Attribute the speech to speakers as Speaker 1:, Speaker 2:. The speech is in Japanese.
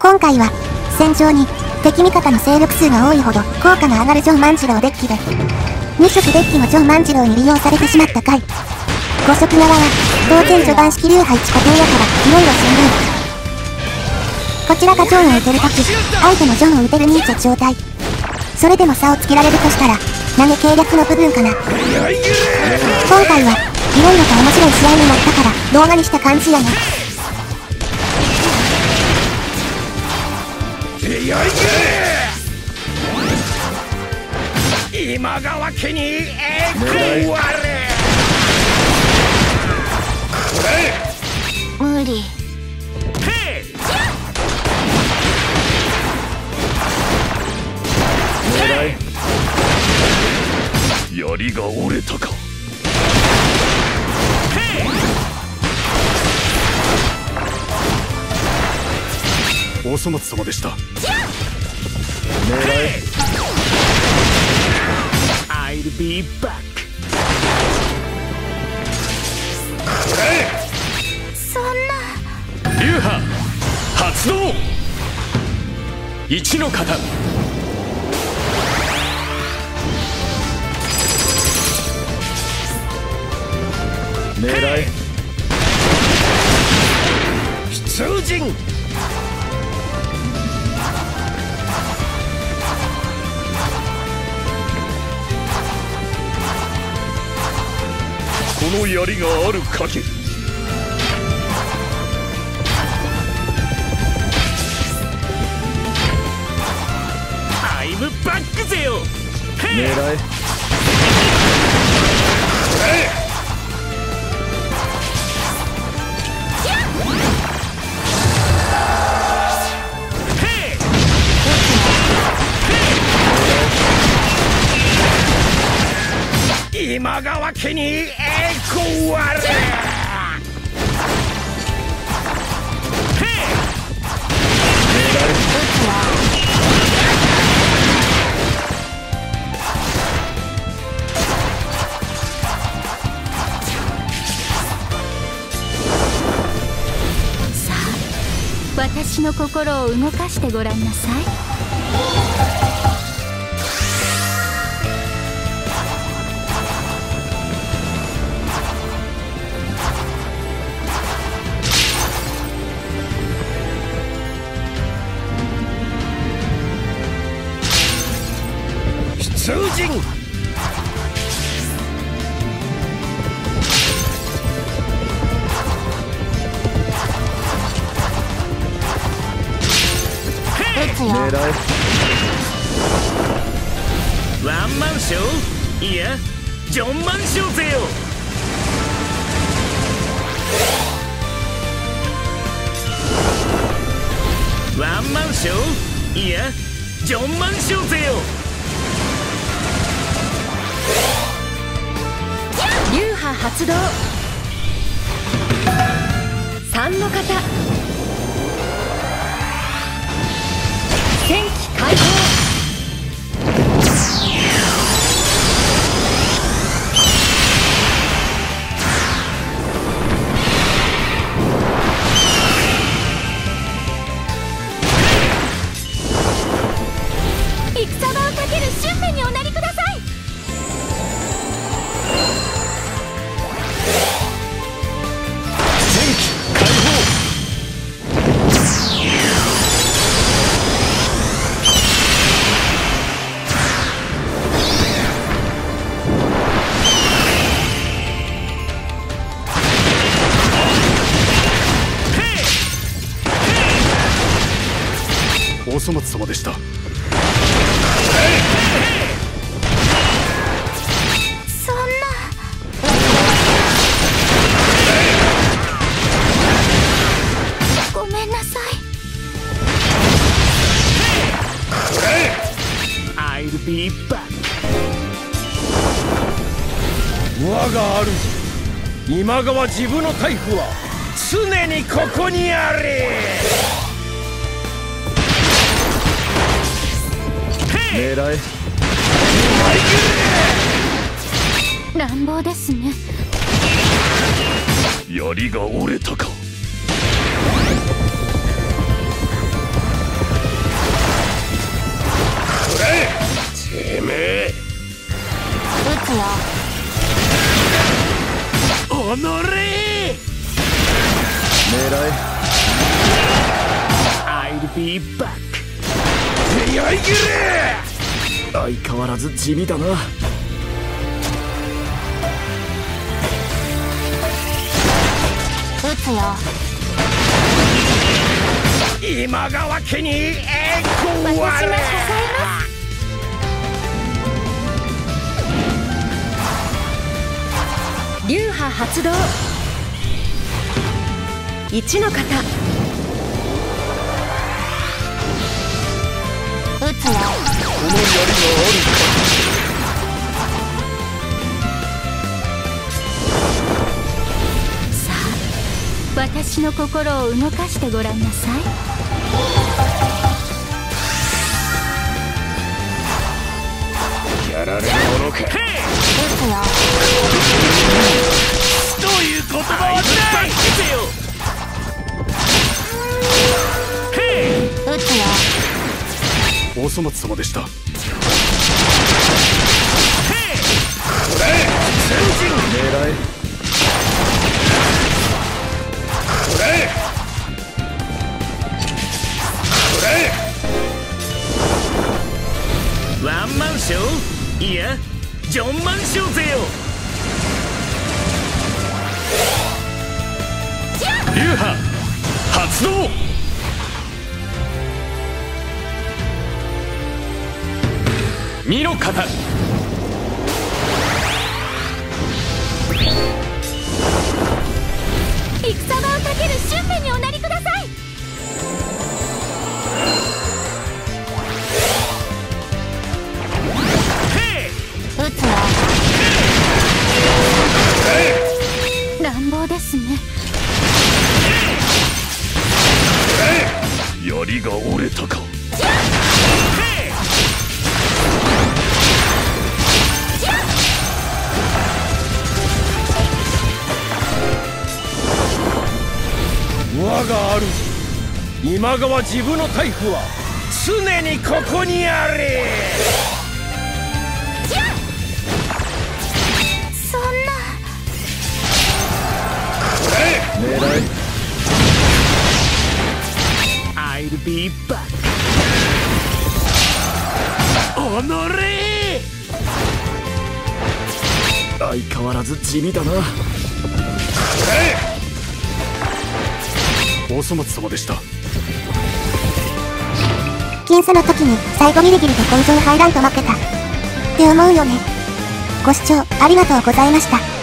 Speaker 1: 今回は戦場に敵味方の勢力数が多いほど効果が上がるジョン万次郎デッキで、2色デッキもジョン万次郎に利用されてしまった回。5色側は当然序盤式流配置固定やからいろいろしんどい。こちらがジョンを打てるとき、相手もジョンを打てるニーチェ状態。それでも差をつけられるとしたら投げ計略の部分かな。今回はいろいろと面白い試合になったから動画にした感じやね。
Speaker 2: 今川家に栄光あれ。
Speaker 3: 無理。
Speaker 2: 槍が折れたか。お粗末様でした。I'll be back。
Speaker 3: そんな。
Speaker 2: 流派発動。一の型。狙え。出陣。この槍がある限り。アイムバックぜよ。狙え。今川家に栄光あれ。
Speaker 3: さあ、私の心を動かしてごらんなさい。
Speaker 2: 出陣。狙え。ワンマンショー、いやジョンマンショーぜよ。ワンマンショー、いやジョンマンショーぜよ。
Speaker 3: 流派発動。3の型。戦機開放。戦場をかける春兵におなりください。
Speaker 2: お粗末様でした。
Speaker 3: そんな。ごめんなさい。
Speaker 2: I'll be back。 我が主今川治部の大夫は常にここにあれ。狙え。
Speaker 3: 乱暴ですね。
Speaker 2: 槍が折れたか。 おのれ狙え
Speaker 4: I'll be back。
Speaker 2: やいぎれ
Speaker 4: 相変わらず地味だな。
Speaker 1: 撃つよ。
Speaker 2: 今川家に栄光
Speaker 3: 私も支え
Speaker 2: あれ。
Speaker 3: ます流派発動。一の型。
Speaker 1: 撃つよ。
Speaker 2: この槍がある
Speaker 3: さあ、私の心を動かしてごらんなさい。
Speaker 2: やられるものか。
Speaker 1: 撃つよ。
Speaker 4: どういう言葉はないせよ。
Speaker 1: 撃つよ。
Speaker 4: お粗末様でした。
Speaker 2: 狙え
Speaker 4: ワンマンショー、いやジョンマンショーぜよ。流派発動。見ろ型。
Speaker 3: 戦場をかける俊明におなりください。
Speaker 1: 撃つよ。
Speaker 3: 乱暴ですね。
Speaker 4: 槍が折れたか。
Speaker 2: 我が主今川治部の大夫は常にここにあれ。
Speaker 3: そんな。
Speaker 2: 狙え
Speaker 4: I'll be back。 おのれ相変わらず地味だな。お粗末様でした。
Speaker 1: 僅差の時に最後ギリギリで根性入らんと負けたって思うよね。ご視聴ありがとうございました。